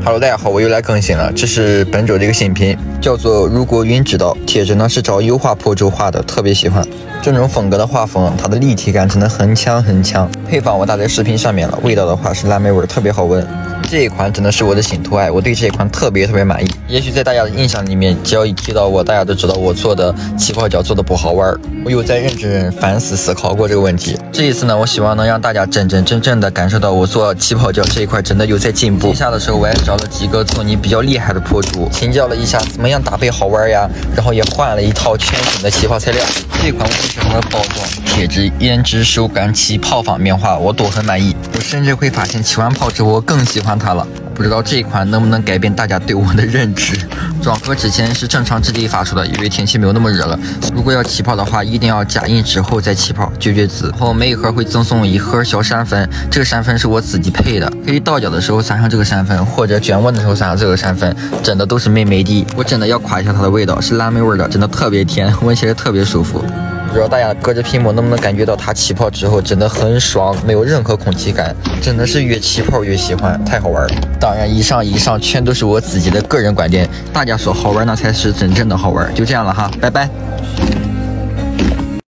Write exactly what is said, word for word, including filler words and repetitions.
Hello， 大家好，我又来更新了。这是本周的一个新品，叫做如果云知道。贴纸呢是找油画破竹画的，特别喜欢这种风格的画风，它的立体感真的很强很强。配方我打在视频上面了，味道的话是蓝莓味，特别好闻。这一款真的是我的新图爱，我对这一款特别特别满意。也许在大家的印象里面，只要一提到我，大家都知道我做的气泡胶做的不好玩。我有在认真反思思考过这个问题。这一次呢，我希望能让大家真真正正的感受到我做气泡胶这一块真的有在进步。线下的时候我也找了几个做你比较厉害的破竹，请教了一下怎么样搭配好玩呀，然后也换了一套全新的气泡材料。这一款我很喜欢它的包装、贴纸、颜值、手感、起泡方面话我都很满意。我甚至会发现起完泡之后我更喜欢它了。不知道这一款能不能改变大家对我的认知。装盒之前是正常直立发出的，因为天气没有那么热了。如果要起泡的话，一定要加印之后再起泡，绝绝子。然后每一盒会赠送一盒小山粉，这个山粉是我自己配的，可以倒脚的时候撒上这个山粉，或者卷纹的时候撒上这个山粉，真的都是美美的。我真的要夸一下它的味道，是蓝莓味的，真的特别甜，闻起来特别舒服。不知道大家隔着屏幕能不能感觉到它起泡之后真的很爽，没有任何空气感，真的是越起泡越喜欢，太好玩了。当然以上以上全都是我自己的个人观点，大家说好玩那才是真正的好玩。就这样了哈，拜拜。